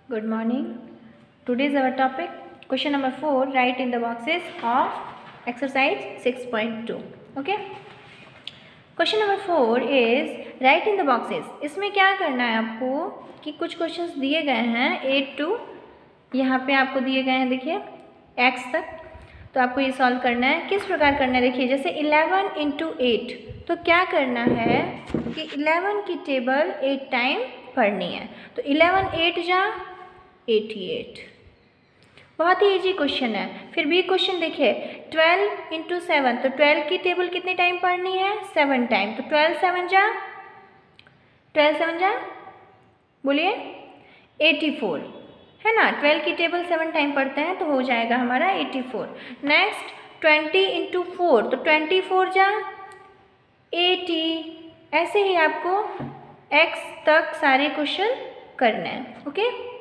Good morning. Today's our topic question number 4. Write in the boxes of exercise 6.2. Okay. Question number 4 is write in the boxes. इसमें क्या करना है आपको कि कुछ क्वेश्चंस दिए गए हैं 8 to यहाँ पे आपको दिए गए हैं, देखिए x तक, तो आपको ये सॉल्व करना है। किस प्रकार करना है, देखिए जैसे 11 into 8, तो क्या करना है कि 11 की टेबल 8 टाइम पढ़नी है। तो 11 8 जा 88, बहुत ही इजी क्वेश्चन है। फिर भी क्वेश्चन देखिए 12 into 7, तो 12 की टेबल कितने टाइम पढ़नी है, 7 टाइम। तो 12 7 जा बोलिए 84 है ना। 12 की टेबल 7 टाइम पढ़ते हैं तो हो जाएगा हमारा 84। नेक्स्ट 20 into 4, तो 24 जा 80। ऐसे ही आपको x तक सारे क्वेश्चन करने हैं। ओके।